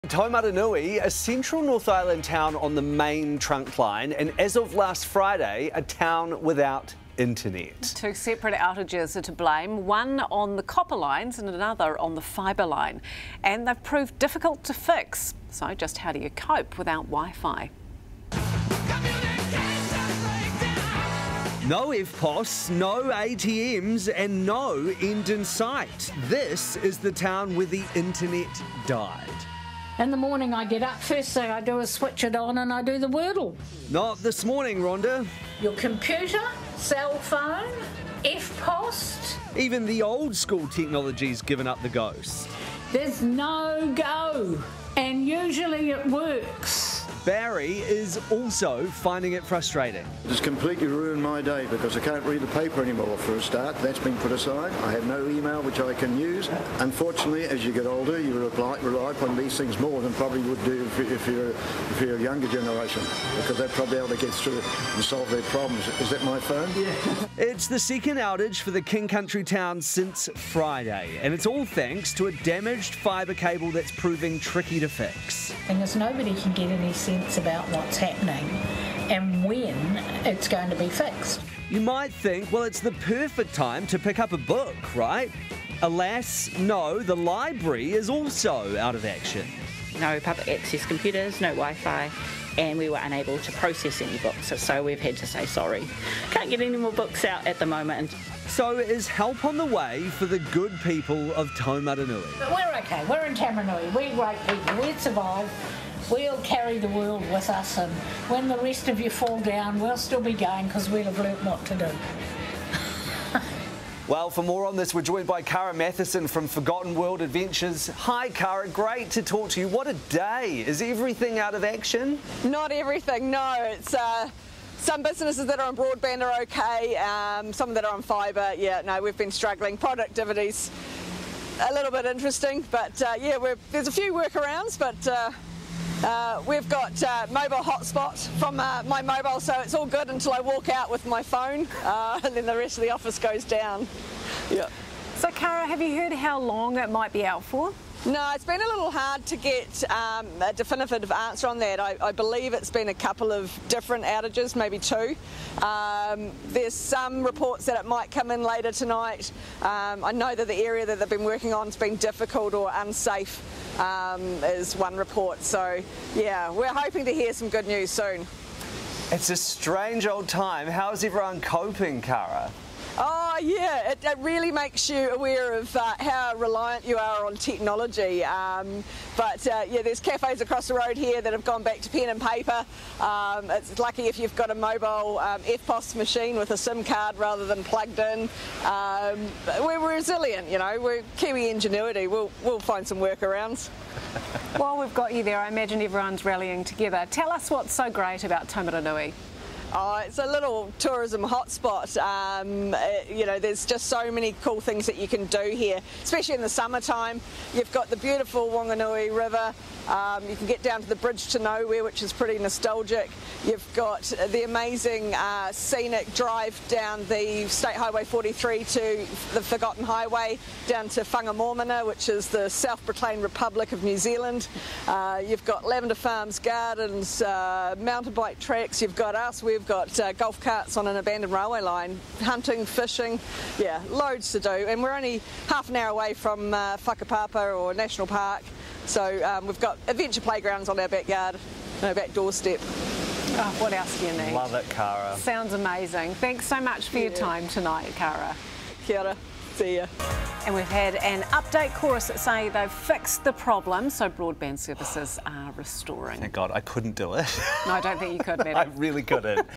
Taumarunui, a central North Island town on the main trunk line, and as of last Friday, a town without internet. Two separate outages are to blame, one on the copper lines and another on the fibre line. And they've proved difficult to fix. So just how do you cope without Wi-Fi? No EFTPOS, no ATMs and no end in sight. This is the town where the internet died. In the morning I get up, first thing I do is switch it on and I do the Wordle. Not this morning, Rhonda. Your computer, cell phone, EFTPOS. Even the old school technology's given up the ghost. There's no go, and usually it works. Barry is also finding it frustrating. It's completely ruined my day because I can't read the paper anymore for a start. That's been put aside. I have no email which I can use. Unfortunately, as you get older, you rely upon these things more than probably would do if you're a younger generation, because they're probably able to get through and solve their problems. Is that my phone? Yeah. It's the second outage for the King Country town since Friday, and it's all thanks to a damaged fibre cable that's proving tricky to fix. And there's nobody can get any sense about what's happening and when it's going to be fixed. You might think, well, it's the perfect time to pick up a book, right? Alas, no, the library is also out of action. No public access computers, no Wi-Fi, and we were unable to process any books, so we've had to say sorry. Can't get any more books out at the moment. So is help on the way for the good people of Taumarunui? But we're okay, we're in Taumarunui, we're great people, we'll survive. We'll carry the world with us, and when the rest of you fall down, we'll still be going because we'll have learnt what to do. Well, for more on this, we're joined by Cara Matheson from Forgotten World Adventures. Hi, Cara. Great to talk to you. What a day. Is everything out of action? Not everything, no. It's some businesses that are on broadband are okay. Some that are on fibre, yeah, no, we've been struggling. Productivity's a little bit interesting, but yeah, there's a few workarounds, but we've got mobile hotspot from my mobile, so it's all good until I walk out with my phone, and then the rest of the office goes down. Yeah. So, Cara, have you heard how long it might be out for? No, it's been a little hard to get a definitive answer on that. I believe it's been a couple of different outages, maybe two. There's some reports that it might come in later tonight. I know that the area that they've been working on has been difficult or unsafe, is one report. So, yeah, we're hoping to hear some good news soon. It's a strange old time. How's everyone coping, Cara? Oh yeah, it really makes you aware of how reliant you are on technology. Yeah, there's cafes across the road here that have gone back to pen and paper. It's lucky if you've got a mobile EFTPOS machine with a SIM card rather than plugged in. We're resilient, you know. We're Kiwi ingenuity. We'll find some workarounds. While we've got you there, I imagine everyone's rallying together. Tell us what's so great about Taumarunui. Oh, it's a little tourism hotspot. You know, there's just so many cool things that you can do here, especially in the summertime. You've got the beautiful Wanganui River. You can get down to the Bridge to Nowhere, which is pretty nostalgic. You've got the amazing scenic drive down the State Highway 43 to the Forgotten Highway, down to Whangamomana, which is the self-proclaimed Republic of New Zealand. You've got Lavender Farms Gardens, mountain bike tracks. You've got us. We've got golf carts on an abandoned railway line, hunting, fishing, yeah, loads to do. And we're only half an hour away from Whakapapa or National Park. So we've got adventure playgrounds on our backyard, our back doorstep. Oh, what else do you need? Love it, Cara. Sounds amazing. Thanks so much for your time tonight, Cara. Kia ora. See ya. And we've had an update chorus that say they've fixed the problem, so broadband services are restoring. Thank God, I couldn't do it. No, I don't think you could, Maddie. I really couldn't.